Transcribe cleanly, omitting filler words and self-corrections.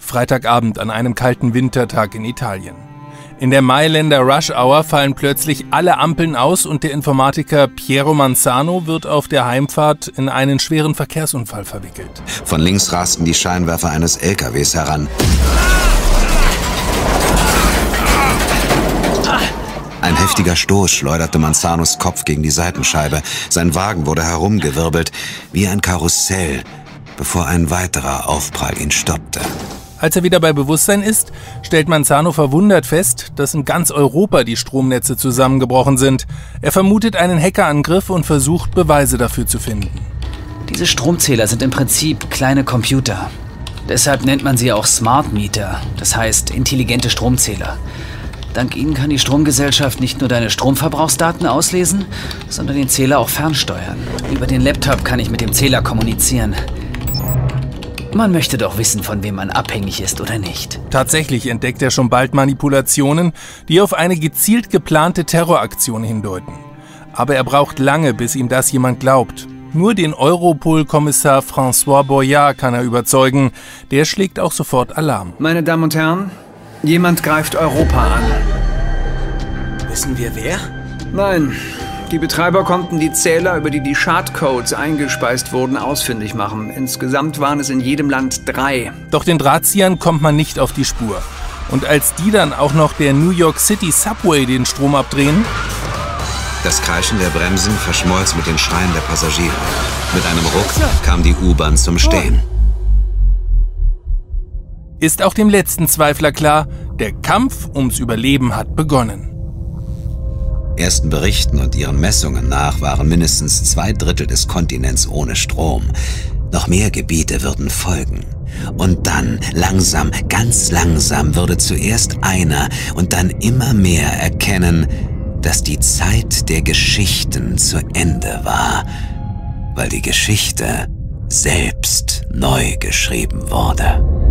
Freitagabend an einem kalten Wintertag in Italien. In der Mailänder Rush Hour fallen plötzlich alle Ampeln aus und der Informatiker Piero Manzano wird auf der Heimfahrt in einen schweren Verkehrsunfall verwickelt. Von links rasten die Scheinwerfer eines LKWs heran. Ein heftiger Stoß schleuderte Manzanos Kopf gegen die Seitenscheibe. Sein Wagen wurde herumgewirbelt, wie ein Karussell, bevor ein weiterer Aufprall ihn stoppte. Als er wieder bei Bewusstsein ist, stellt Manzano verwundert fest, dass in ganz Europa die Stromnetze zusammengebrochen sind. Er vermutet einen Hackerangriff und versucht, Beweise dafür zu finden. Diese Stromzähler sind im Prinzip kleine Computer. Deshalb nennt man sie auch Smart Meter, das heißt intelligente Stromzähler. Dank ihnen kann die Stromgesellschaft nicht nur deine Stromverbrauchsdaten auslesen, sondern den Zähler auch fernsteuern. Über den Laptop kann ich mit dem Zähler kommunizieren. Man möchte doch wissen, von wem man abhängig ist oder nicht. Tatsächlich entdeckt er schon bald Manipulationen, die auf eine gezielt geplante Terroraktion hindeuten. Aber er braucht lange, bis ihm das jemand glaubt. Nur den Europol-Kommissar François Boyard kann er überzeugen. Der schlägt auch sofort Alarm. Meine Damen und Herren, jemand greift Europa an. Wissen wir wer? Nein, die Betreiber konnten die Zähler, über die Schadcodes eingespeist wurden, ausfindig machen. Insgesamt waren es in jedem Land 3. Doch den Drahtziehern kommt man nicht auf die Spur. Und als die dann auch noch der New York City Subway den Strom abdrehen... Das Kreischen der Bremsen verschmolz mit den Schreien der Passagiere. Mit einem Ruck kam die U-Bahn zum Stehen. Ist auch dem letzten Zweifler klar, der Kampf ums Überleben hat begonnen. Ersten Berichten und ihren Messungen nach waren mindestens 2/3 des Kontinents ohne Strom. Noch mehr Gebiete würden folgen. Und dann, langsam, ganz langsam, würde zuerst einer und dann immer mehr erkennen, dass die Zeit der Geschichten zu Ende war, weil die Geschichte selbst neu geschrieben wurde.